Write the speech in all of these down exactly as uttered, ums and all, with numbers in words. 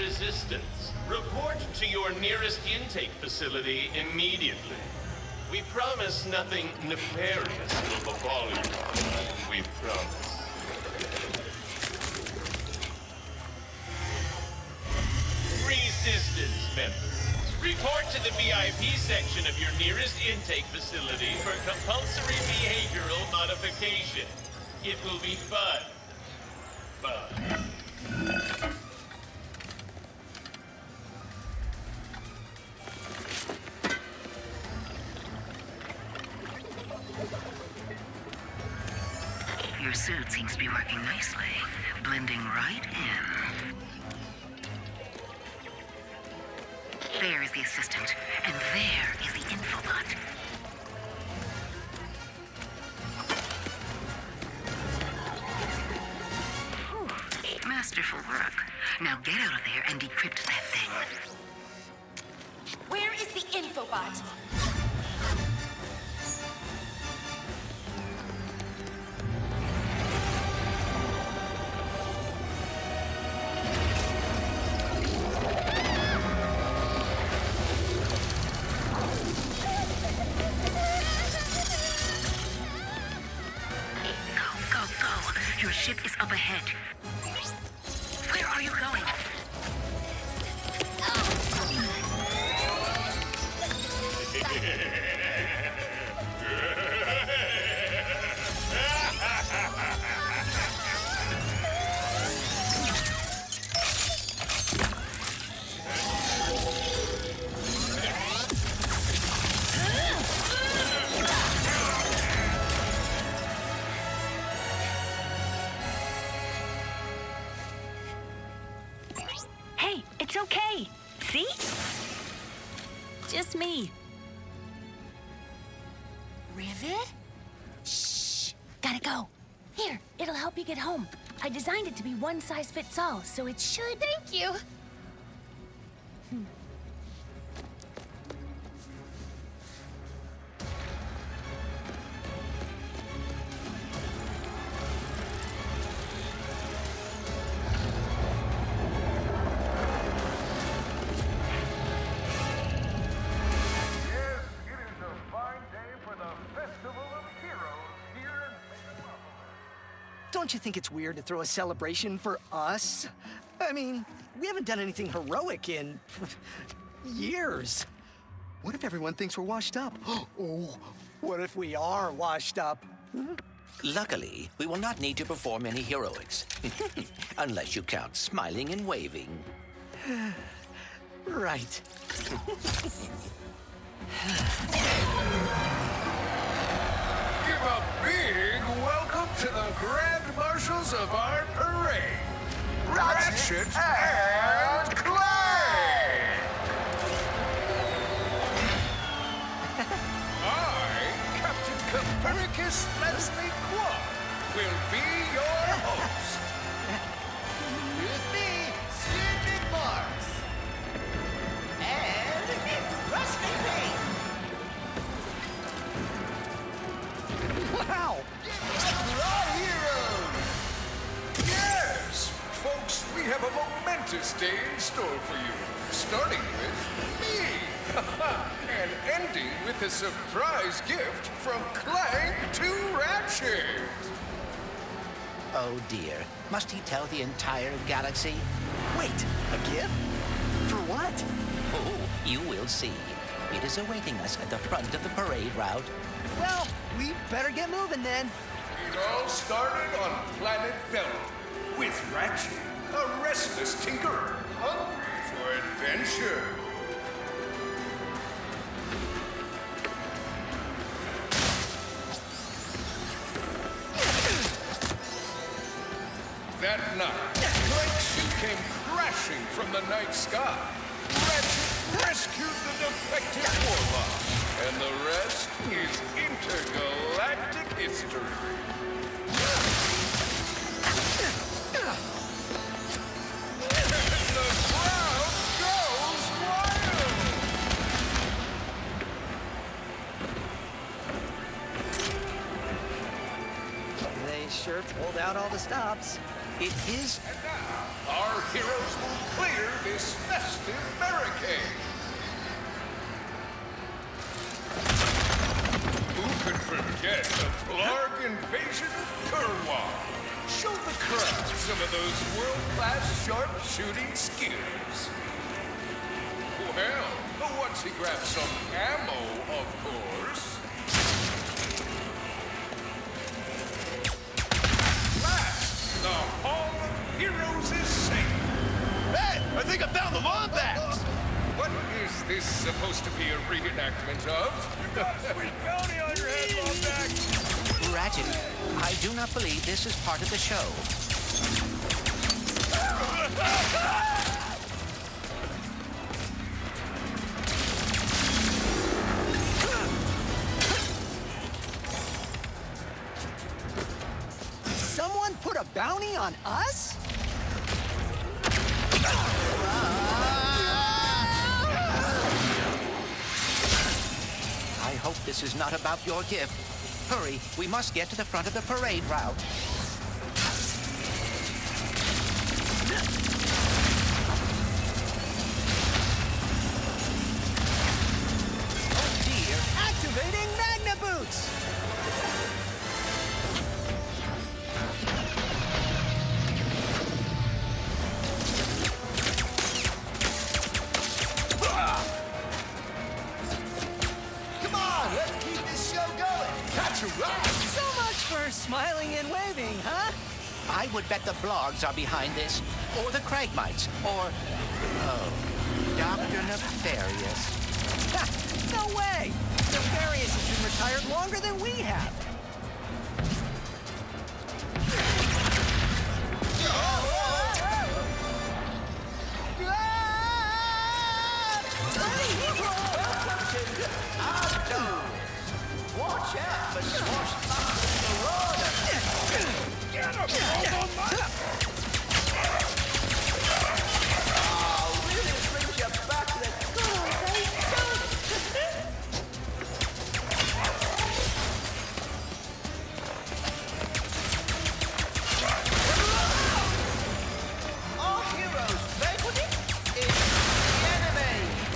resistance. Report to your nearest intake facility immediately. We promise nothing nefarious will befall you. We promise. Resistance members, report to the V I P section of your nearest intake facility for compulsory behavioral modification. It will be fun. Fun. Your suit seems to be working nicely, blending right in. There is the assistant, and there is the infobot. Whew. Masterful work. Now get out of there and decrypt that thing. Where is the infobot? Your ship is up ahead. Where are you going? It's okay. See? Just me. Rivet? Shh. Gotta go. Here, it'll help you get home. I designed it to be one size fits all, so it should... Thank you. Hmm. Don't you think it's weird to throw a celebration for us? I mean, we haven't done anything heroic in years. What if everyone thinks we're washed up? Oh, what if we are washed up? Luckily, we will not need to perform any heroics. Unless you count smiling and waving. Right. Give a big welcome to the Grand Marshals of our parade, Ratchet and Clank! I, Captain Copernicus Leslie Quad, will be your host. With me, Stupid Mars. And it's Rusty Pete. Wow! Our heroes! Yes! Folks, we have a momentous day in store for you. Starting with me. And ending with a surprise gift from Clank to Ratchet. Oh dear, must he tell the entire galaxy? Wait, a gift? For what? Oh, you will see. It is awaiting us at the front of the parade route. Well, we better get moving then. It all started on planet Veldt, with Ratchet, a restless tinkerer, hungry for adventure. That night, Clank ship came crashing from the night sky. Ratchet rescued the defective warlock, and the rest is intergalactic history. And the crowd goes wild! They sure pulled out all the stops. It is... And now, our heroes will clear this festive barricade. Who could forget the Blarg invasion of Kurwan? Show the crowd some of those world-class sharp-shooting skills. Well, once he grabs some ammo, of course. Last, the Hall of Heroes is safe. Hey, I think I found the Lombax! What is this supposed to be a reenactment of? You got a sweet bounty on your head, Lombax! Ratchet, I do not believe this is part of the show. Someone put a bounty on us? I hope this is not about your gift. Hurry, we must get to the front of the parade route. Oh dear, activating Magna Boots! Come on, let's keep this show going! Catch a ride! So much for smiling and waving, huh? I would bet the Blargs are behind this, or the Cragmites, or... oh, Doctor Nefarious. Ha, no way! Nefarious has been retired longer than we have. Watch out for swashbuckling marauders! Get him, Robo-Man! Oh, really brings you back to the good old days, doesn't it? Our heroes vanquishing is the enemy!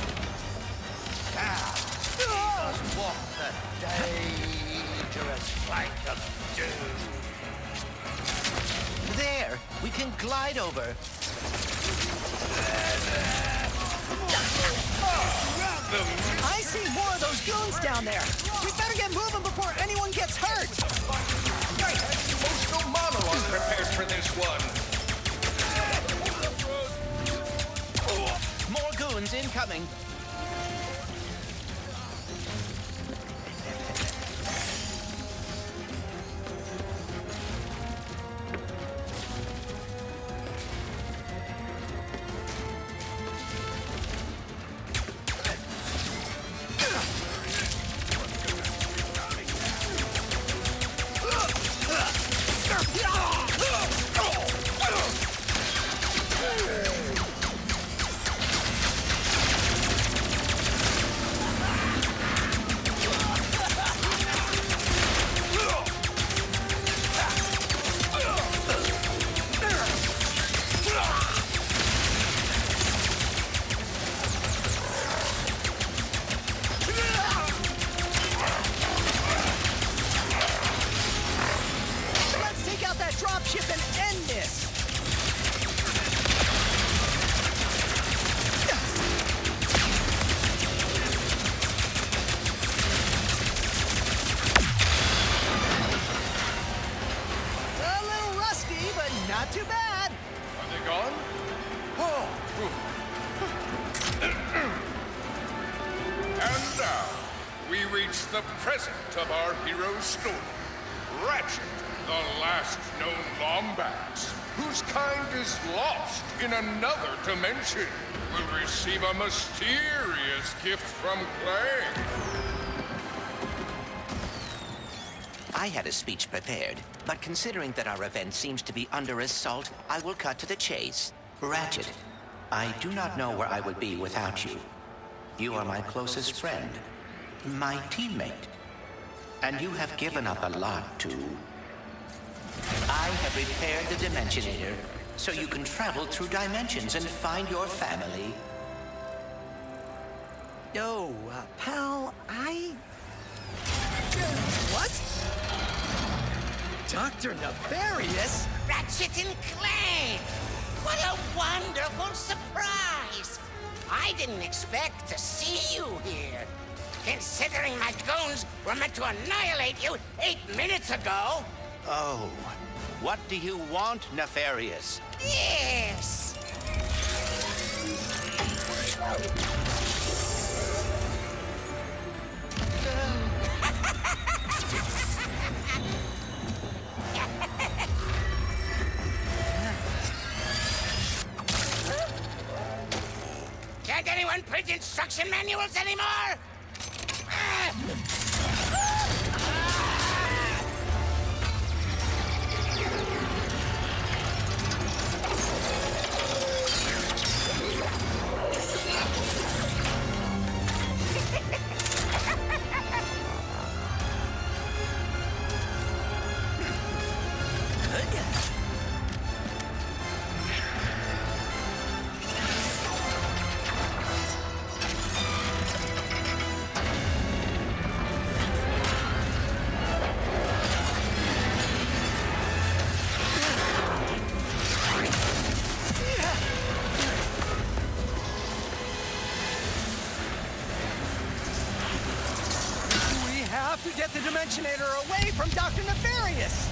Now, let's walk the dangerous flank of doom. There, we can glide over. I see more of those goons down there. We better get moving before anyone gets hurt. Great emotional monologue prepared for this one. More goons incoming. dropship and end this! A little rusty, but not too bad. Are they gone? Oh. And now, we reach the present of our hero's story. Ratchet, the last known Lombax, whose kind is lost in another dimension, will receive a mysterious gift from Clank. I had a speech prepared, but considering that our event seems to be under assault, I will cut to the chase. Ratchet, I do not know where I would be without you. You are my closest friend, my teammate, and you have given up a lot to... I have repaired the Dimensionator, so you can travel through dimensions and find your family. Yo, uh, pal, I... What? Doctor Nefarious? Ratchet and Clank! What a wonderful surprise! I didn't expect to see you here. Considering my goons were meant to annihilate you eight minutes ago. Oh, what do you want, Nefarious? Yes! Can't anyone print instruction manuals anymore? To get the Dimensionator away from Doctor Nefarious!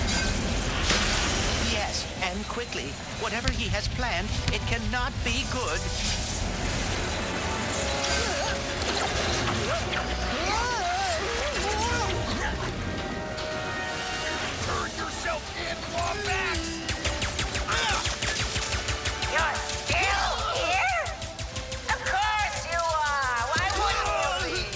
Yes, and quickly. Whatever he has planned, it cannot be good. Turn yourself in, Lombax! You're still here? Of course you are! Why wouldn't you be?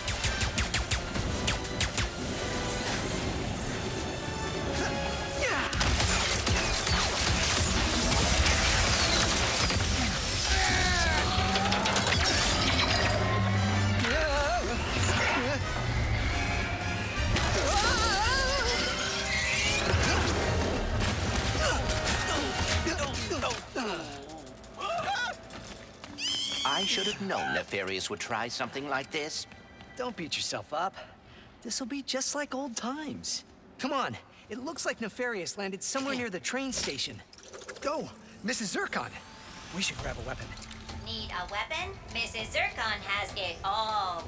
I should have known Nefarious would try something like this. Don't beat yourself up. This'll be just like old times. Come on, it looks like Nefarious landed somewhere near the train station. Go, Missus Zircon. We should grab a weapon. Need a weapon? Missus Zircon has it all.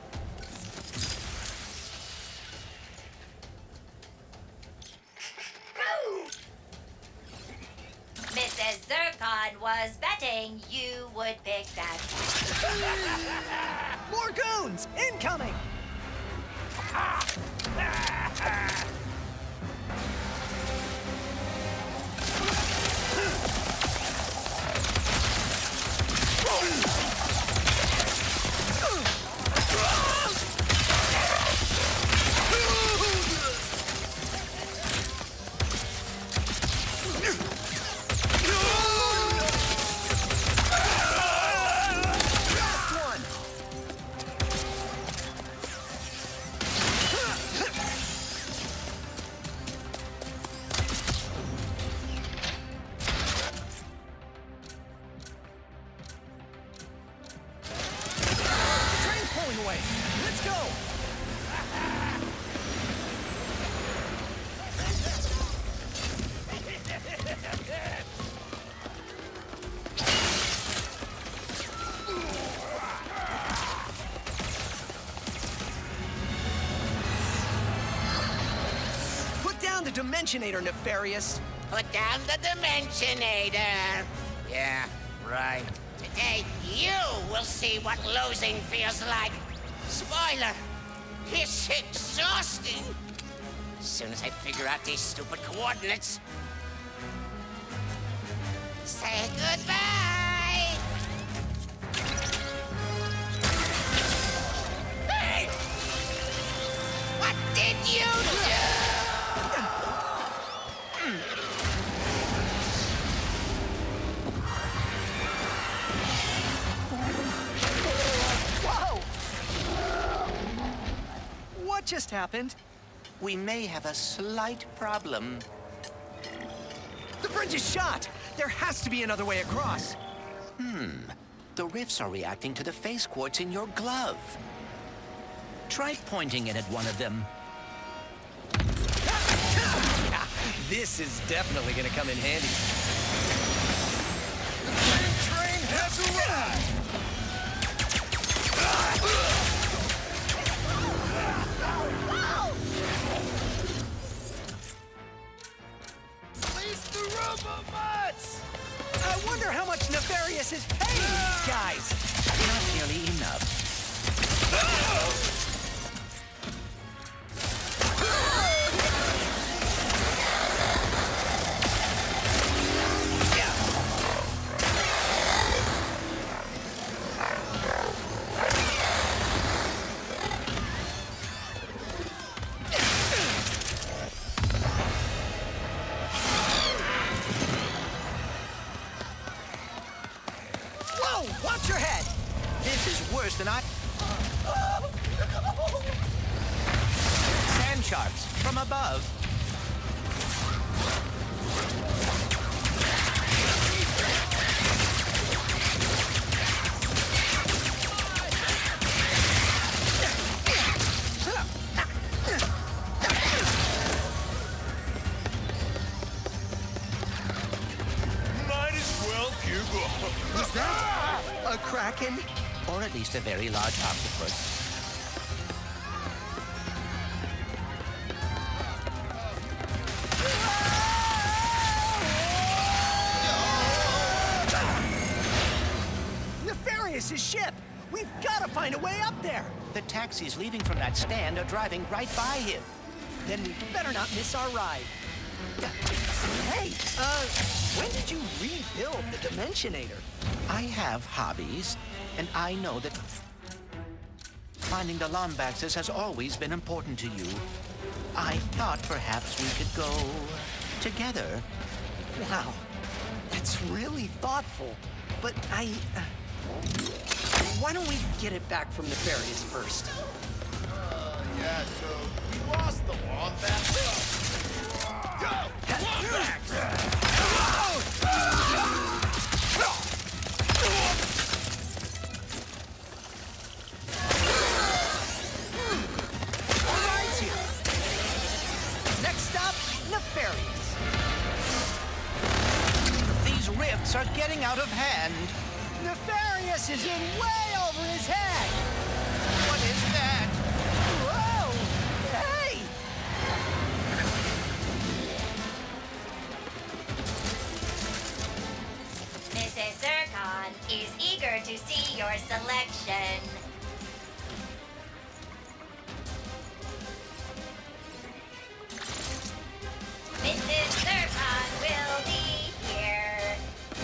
Missus Zircon was betting you would pick that. More goons! Incoming! Away. Let's go! Put down the Dimensionator, Nefarious! Put down the Dimensionator! Yeah, right. Today, you will see what losing feels like. Spoiler, it's exhausting. As soon as I figure out these stupid coordinates. Say goodbye! Hey! What did you do? What just happened? We may have a slight problem. The bridge is shot! There has to be another way across. Hmm. The rifts are reacting to the phase quartz in your glove. Try pointing it at one of them. This is definitely gonna come in handy. The train has arrived! Release the robots! I wonder how much Nefarious is paying these guys. Not nearly enough. Whoa! Watch your head! This is worse than I... Sand sharks from above. Might as well give up. Is that a kraken? Or at least a very large octopus. Nefarious's ship! We've got to find a way up there! The taxis leaving from that stand are driving right by him. Then we better not miss our ride. Hey, uh, when did you rebuild the Dimensionator? I have hobbies, and I know that finding the Lombaxes has always been important to you. I thought perhaps we could go together. Wow, that's really thoughtful. But I... Uh, why don't we get it back from Nefarious first? Uh, yeah, so we lost the Lombax. Go! Lombax! Rides here. Next stop, Nefarious. These rifts are getting out of hand. Nefarious is in way over his head. What is that? Whoa! Hey! Missus Zircon is eager to see your selection. Missus Zircon will be here.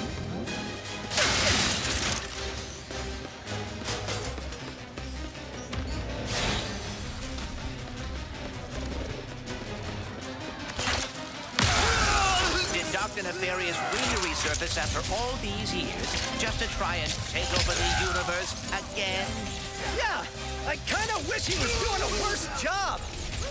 Did Doctor Nefarious really resurface after all these years just to try and take over the universe again? Yeah, I kind of wish he was doing a worse job.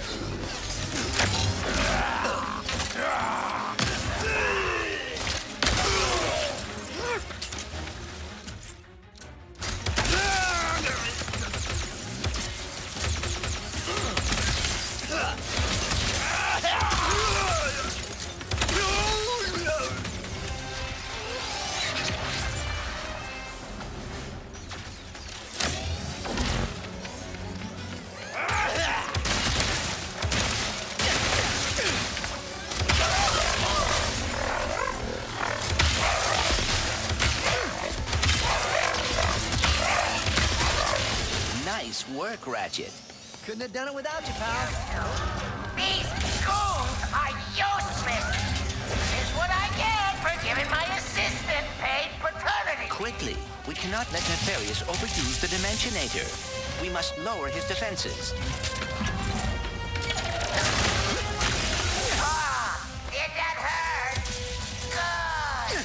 Nice work, Ratchet. Couldn't have done it without you, pal. These schools are useless. This is what I get for giving my assistant paid paternity. Quickly, we cannot let Nefarious overuse the Dimensionator. We must lower his defenses. Ah, did that hurt? Good.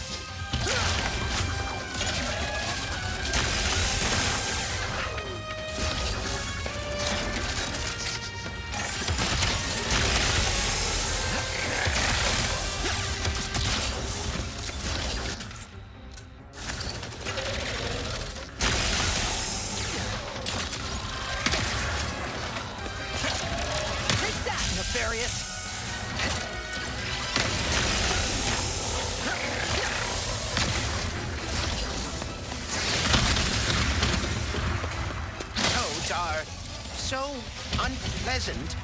chariot. Toads are so unpleasant.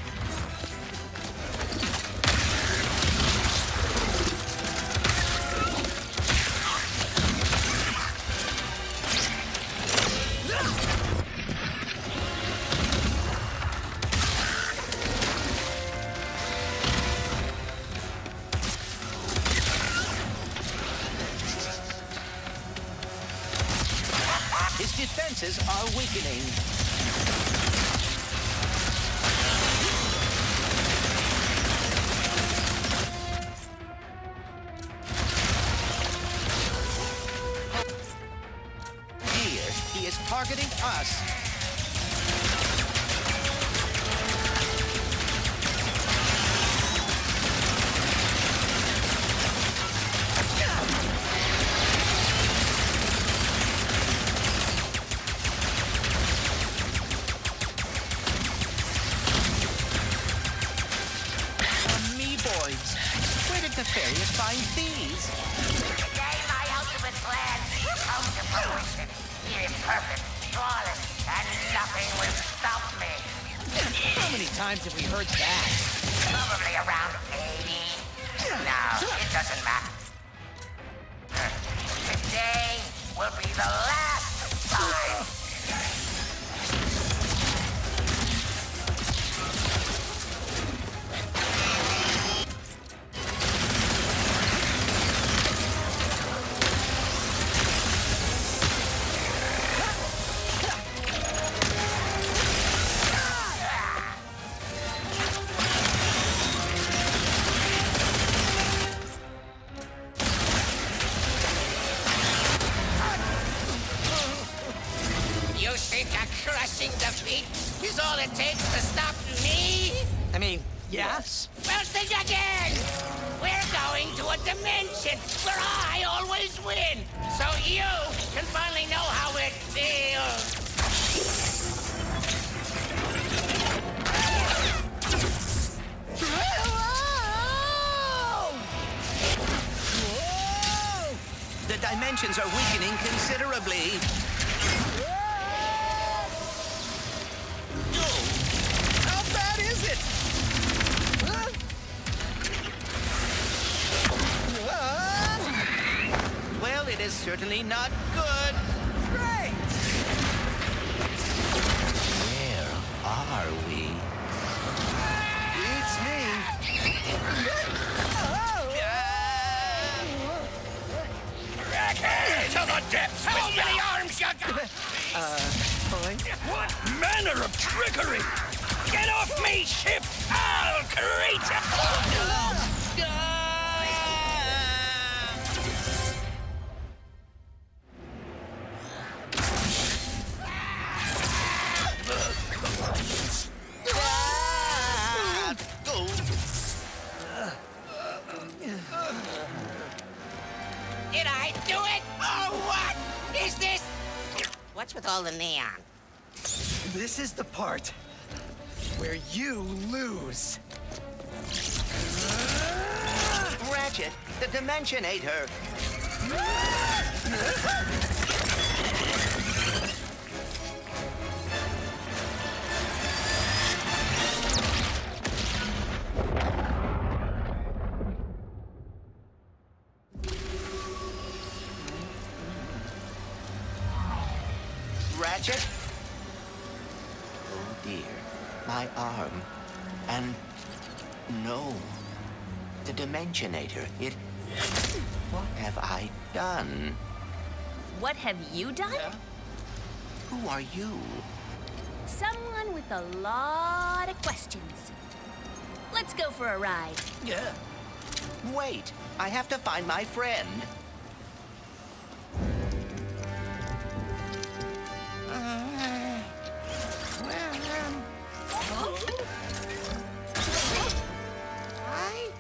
His defenses are weakening. Here, he is targeting us. Where did the fairies find these? Today, my ultimate plan will come to fruition. Imperfect, flawless, and nothing will stop me. How many times have we heard that? Probably around eighty. No, it doesn't matter. Today will be the last time. You think a crushing defeat is all it takes to stop me? I mean, yes. Well, think again! We're going to a dimension where I always win, so you can finally know how it feels. The dimensions are weakening considerably. How bad is it? Huh? Well, it is certainly not good. Great! Where are we? Beats me. Racket to the depths! How many arms you got? Uh, fine. What manner of trickery? Get off me, ship! I'll create Did I do it? Oh, what is this? What's with all the neon? This is the part where you lose. Ratchet, the Dimensionator. Ratchet? Oh dear, my arm. And no, the Dimensionator, it... What have I done? What have you done? Who are you? Someone with a lot of questions. Let's go for a ride. Yeah. Wait, I have to find my friend. Hi?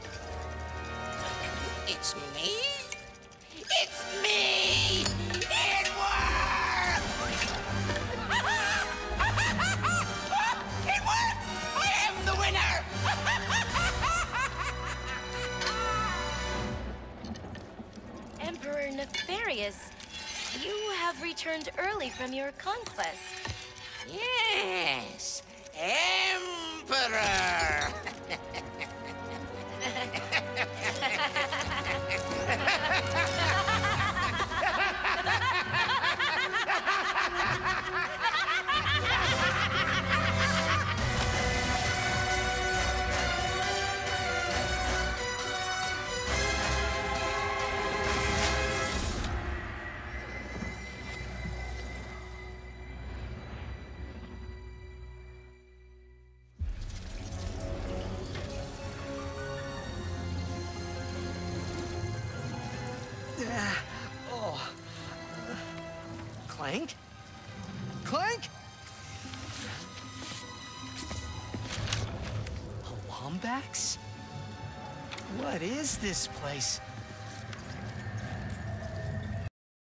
It's me? It's me! It worked! It worked! I am the winner! returned early from your conquest. Yes, Emperor! Ah, oh. Clank? Clank? A Lombax? What is this place?